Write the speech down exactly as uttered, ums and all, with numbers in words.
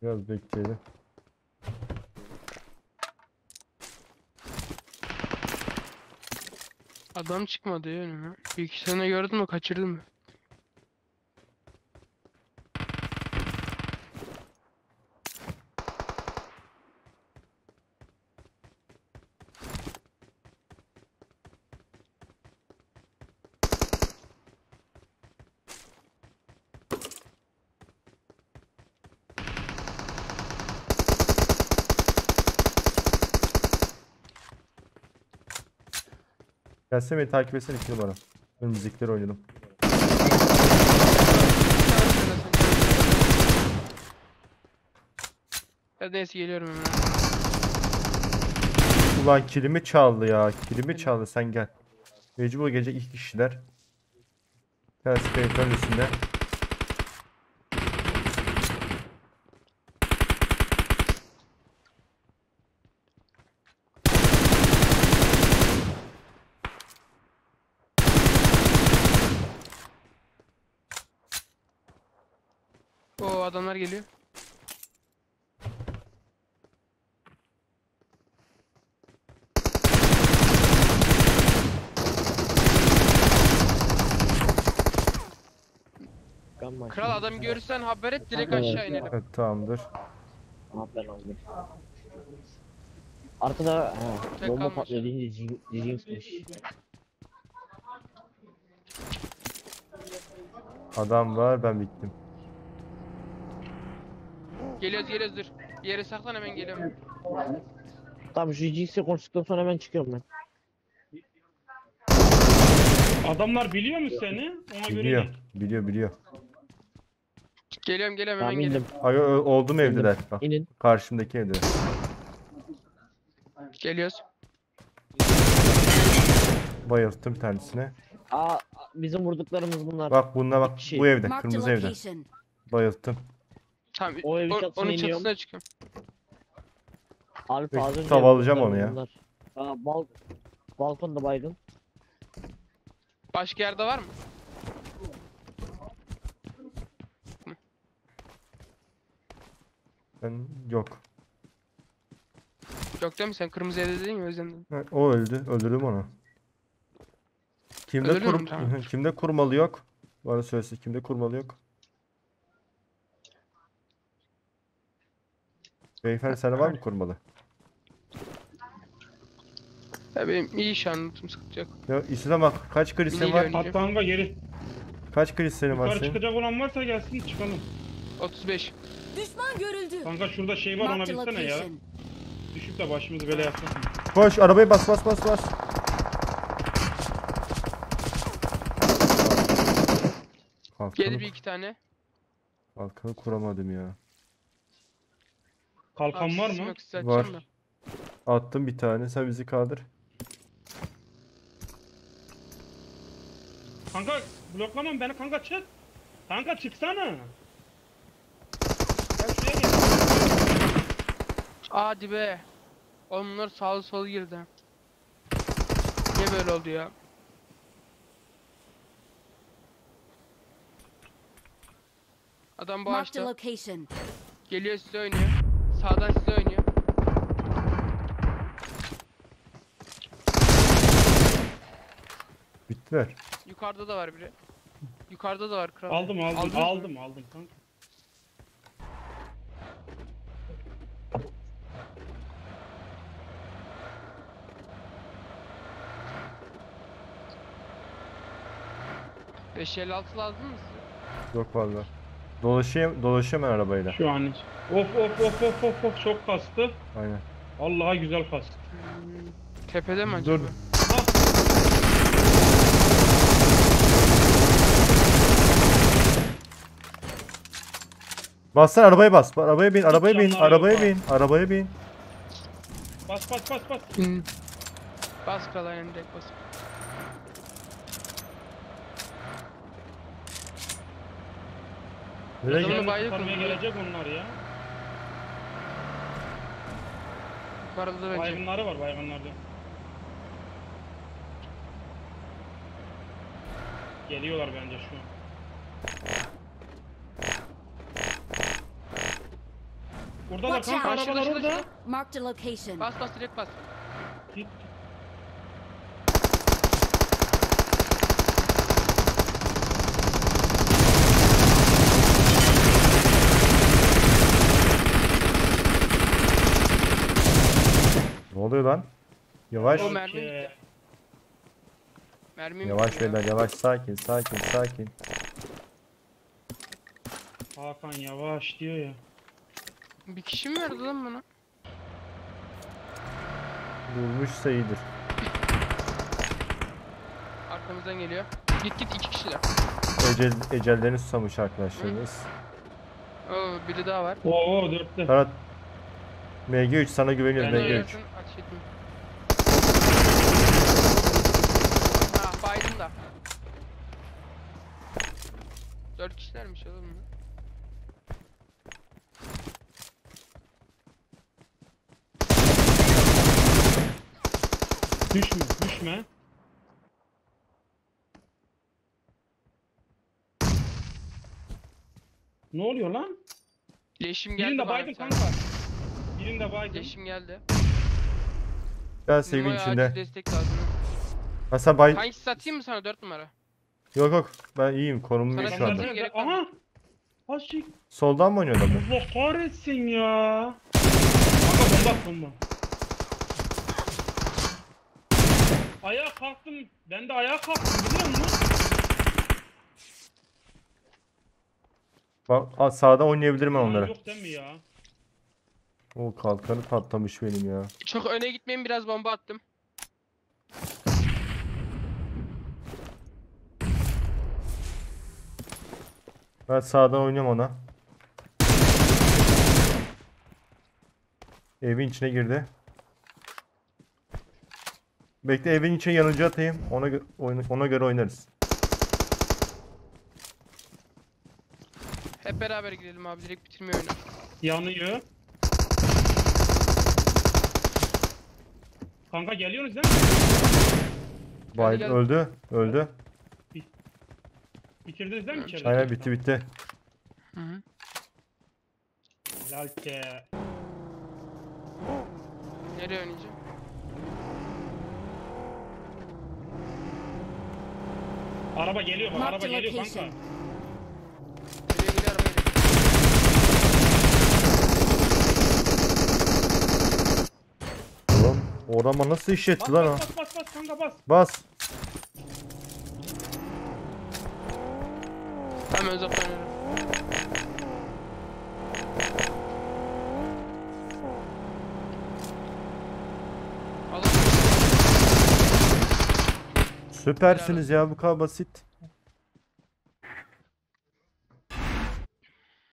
Biraz bekleyelim. Adam çıkmadı ya önüme. Bir iki sene gördüm mü kaçırdım mı? Gelsene beni takip etsene iki numara. Önümüzdekileri oynayalım. Ya neyse geliyorum hemen. Ulan kilimi çaldı ya. Kilimi çaldı, sen gel. Mecbur gelecek iki kişiler. Gel speytörün üstünde. O adamlar geliyor. Kral adam görürsen haber et, direkt aşağı inelim. Evet, tamamdır. Aha ben aldım. Arkada ha, Tek bomba kalmış. patlıyor deyince Jinx'miş. Adam var, ben bittim. Geliyoruz geliyoruz dur. Bir yere saklan, hemen geliyorum. Tamam, şu Jinx'le konuştuktan sonra hemen çıkıyorum ben. Adamlar biliyor mu seni? Ona Biliyor. göre Biliyor biliyor. Geliyorum geliyorum hemen Tamam, indim. geliyorum. Ay, ö- oldu mu evdeler? İndim. Bak, İnin. karşımdaki evde. Geliyoruz. Bayılttım tanesine. Aa, bizim vurduklarımız bunlar. Bak bununla bak, İki şey. bu evde, Marked a kırmızı evde. location. Bayılttım. Tamam. O evin o- çatısına onun iniyorum. çatısına çıkıyorum. Alp Peki, az önce tavalayacağım vurduklarımız onu ya. bunlar. Aa, bal balkonda baygın. Başka yerde var mı? Ben yok. Yok değil mi? Sen kırmızı evde dedin ya, o yüzden dedim. Ha, o öldü. Öldürdüm onu. Kimde Öldürdün kurum mü? Tamam. kimde kurmalı yok? Bana söylesin, kimde kurmalı yok? Beyefendi, sende var mı kurmalı? Ya benim iyi şu an, notum sıkıntı yok. Ya İslam bak, kaç krisin Miniyle var? oynayacağım. hatta kanka geri Kaç krisin var yukarı senin? çıkacak olan varsa gelsin çıkalım. otuz beş. Düşman görüldü. Kanka şurada şey var, ona Marked a bilsene ya. location. Düşüp de başımızı böyle yapmasın. Koş, arabayı bas bas bas bas. Geldi Kalkanı, bir iki tane. kalkanı kuramadım ya. Kalkan Abi, var sesim mı? yok, size Var. atacağım da. Attım bir tane, sen bizi kaldır. Kanka bloklamam beni kanka, çık. Kanka çıksana. Gel şuraya gel. Hadi be. Oğlum bunlar sağlı solu girdi. Niye böyle oldu ya? Adam bu Marked a ağaçta. location. Geliyor, size oynuyor. Sağdan size oynuyor. Bittiler. Yukarıda da var biri. Yukarıda da var kral. Aldım aldım Aldınız mı? aldım aldım kanka. beş elli altı lazım mı size? Yok vallahi. Dolaşayım, dolaşıyorum ben arabayla. Şu an hiç. Of of of of of of, çok kastı. Aynen. Vallahi güzel kastı. Hmm, Tepede mi Dur. acaba? Bassana, arabaya bas. Arabaya bin, arabaya bin, canları arabaya yok bin, arabaya bin. Bas bas bas bas. Hmm. Bas kral, aynen direkt bas. Nereye Adamı gidiyorsun? bayıldı Kurtarmaya mı? gelecek onlar ya. Yukarıda da bence. Baygınları var, baygınlarda. Geliyorlar bence şu an. Orada da Watch kanka out. Şurada, arabalar şurada, orada. şurada. Marked a location. Bas bas direkt bas. Git. Ne oluyor lan? Yavaş. O mermi Okey. gitti. Mermi Yavaş bitti ya. beyler yavaş, sakin sakin sakin. Hakan yavaş diyor ya. Bir kişi mi verdi lan bana? Durmuşsa iyidir. Arkamızdan geliyor. Git git iki kişiler. Ecel, ecellerini susamış arkadaşlarımız. Oo biri daha var. Oo dörtte. Ferhat. M G üç sana güveniyoruz Ben M G üç. Oynasın, ateş etmeyin. Ha baydım da. Dört kişilermiş oğlum ya. Düşme düşme. Ne oluyor lan? Leşim geldi Birinde bana baydım bir tane. kanka. Birinde baydım. Leşim geldi. Gel sevin Numaraya acil içinde. destek lazım. Ha sen bay... Hangisi satayım mı sana dört numara? Yok yok ben iyiyim, konumum iyi Sana şu anda. satayım. gerek var. Aha. Aşık. Soldan mı oynuyor adam bu? Allah kahretsin ya. Kanka bomba bomba. Ayağa kalktım. Ben de ayağa kalktım biliyor musun? Bak aa, sağdan oynayabilirim ben Lan onlara. yok değil mi ya? O kalkanı patlamış benim ya. Çok öne gitmeyin, biraz bomba attım. Ben sağdan oynuyorum ona. Evin içine girdi. Bekle, evin içine yanıcı atayım. Ona gö- oyna- ona göre oynarız. Hep beraber girelim abi, direkt bitirmeyi oyna. Yanıyor. Kanka geliyorsunuz değil mi? Bay gel. öldü. Öldü. Bitirdiniz değil mi içeride? Aynen bitti bitti. Hı hı. Helal ki. Nereye oynayacağım? Araba geliyor bak, araba Marked a geliyor kanka. location. Nereye geliyor araba geliyor. Oğlum orama nasıl iş Bas etti lan o? bas bas bas bas kanka bas. Bas. Hemen uzaklanıyorum. Alın. Süpersiniz ya, bu kadar basit.